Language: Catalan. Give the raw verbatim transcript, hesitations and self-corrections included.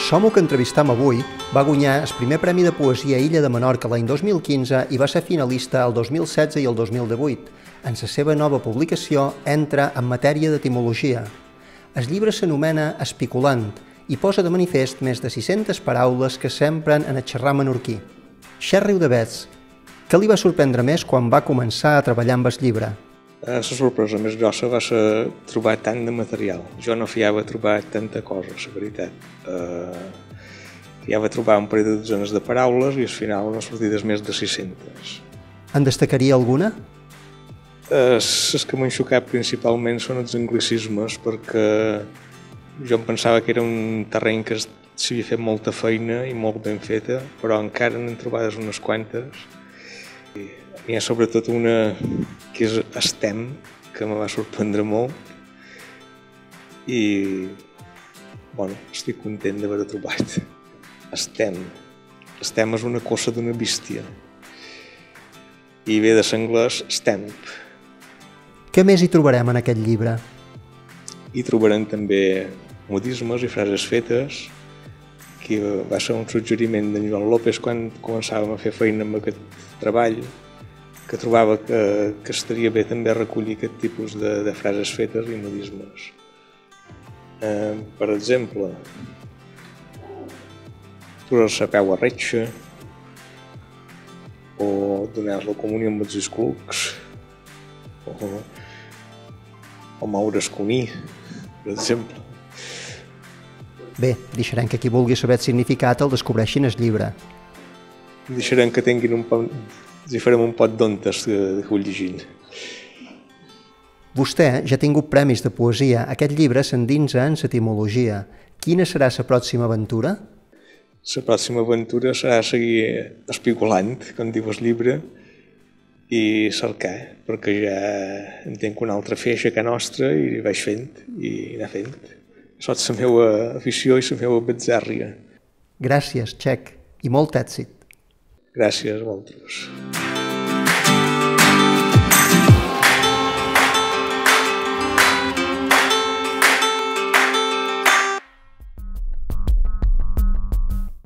L'home que entrevistam avui va guanyar el primer Premi de Poesia a Illa de Menorca l'any dos mil quinze i va ser finalista el dos mil setze i el dos mil divuit. En la seva nova publicació entra en matèria d'etimologia. El llibre s'anomena Espiculant i posa de manifest més de sis-centes paraules que s'empren en el xerrar menorquí. Xerri-ho de vets. Què li va sorprendre més quan va començar a treballar amb el llibre? La sorpresa més grossa va ser trobar tant de material. Jo no fiava trobar tanta cosa, la veritat. Uh, fiava trobar un parell de dotzenes de paraules i al final van sortir més de sis-centes. En destacaria alguna? Uh, les que m'han xocat principalment són els anglicismes, perquè jo em pensava que era un terreny que s'havia fet molta feina i molt ben feta, però encara n'hem trobades unes quantes. N'hi ha sobretot una que és estem, que me va sorprendre molt i bueno, estic content d'haver-ho trobat. Estem. Estem és una cosa d'una bístia i ve de l'anglès stamp. Què més hi trobarem en aquest llibre? Hi trobarem també modismes i frases fetes, que va ser un suggeriment d'en Joan López quan començàvem a fer feina amb aquest treball, que trobava que, que estaria bé també recollir aquest tipus de, de frases fetes i modismes. Eh, per exemple, posar la peu a retxa, o donar la comunió amb els esclucs, o, o moure's coní, per exemple. Bé, deixarem que qui vulgui saber el significat el descobreixi en el llibre. Deixarem que tinguin un poc, i farem un pot d'ontes que ho llegint. Vostè ja ha tingut premis de poesia. Aquest llibre s'endinsa en l'etimologia. Quina serà la pròxima aventura? La pròxima aventura serà seguir espiculant, com diu el llibre, i cercar, perquè ja en tinc una altra feixa que nostra i vaig fent i anar fent. Això és la meva afició i la meva betzàrria. Gràcies, Txec, i molt èxit. Gràcies a vosaltres.